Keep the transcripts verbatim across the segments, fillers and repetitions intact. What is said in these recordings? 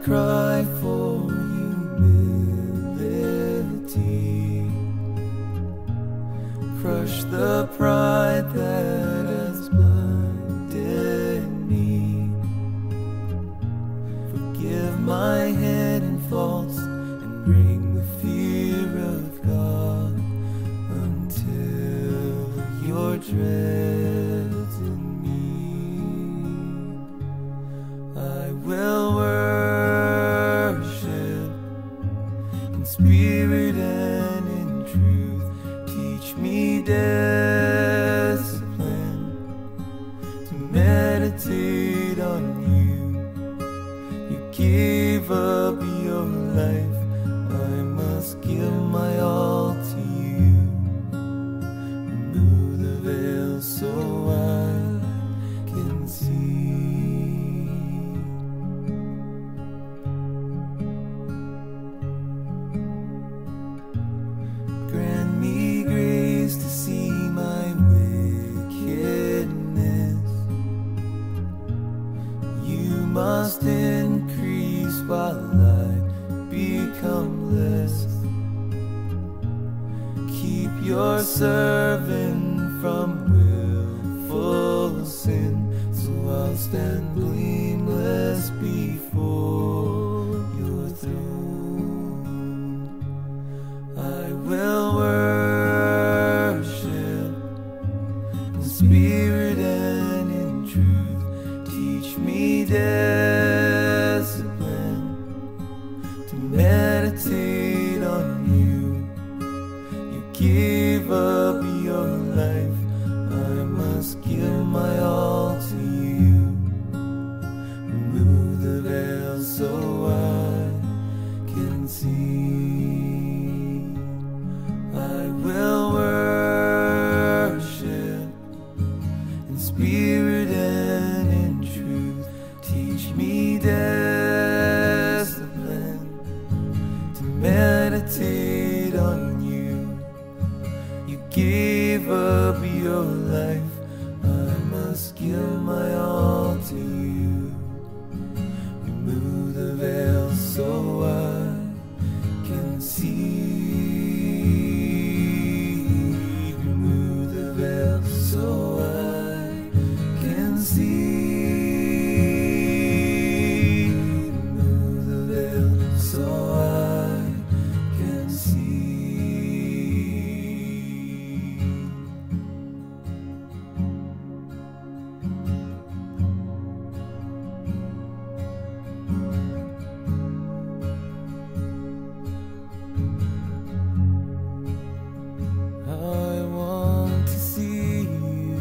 cry for humility. Crush the pride that has blinded me. Forgive my hidden faults and bring the fear of God until your dreads in me. I will worship in spirit and in truth. Teach me discipline to meditate on you. You gave up your life, I must give my all to you. Remove the veil so I can see. Grant me grace to see my wickedness. You must increase while I become less. Keep your servant from willful sin, so I'll stand blameless before your throne. I will worship in spirit and in truth. Teach me discipline to meditate on you. You gave up your life, I must give my all to you. Remove the veil so I can see. I will worship in spirit and in truth. Teach me discipline to meditate on you. You gave up your life, I must give my all to you. Remove the veil so I can see. Remove the veil so I can see. Remove the veil so I can see. I want to see you.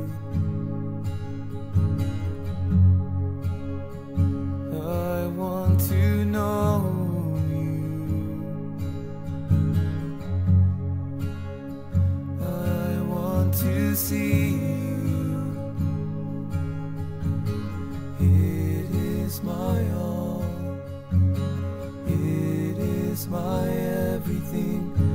I want to know you. I want to see you. It is my all. It is my everything.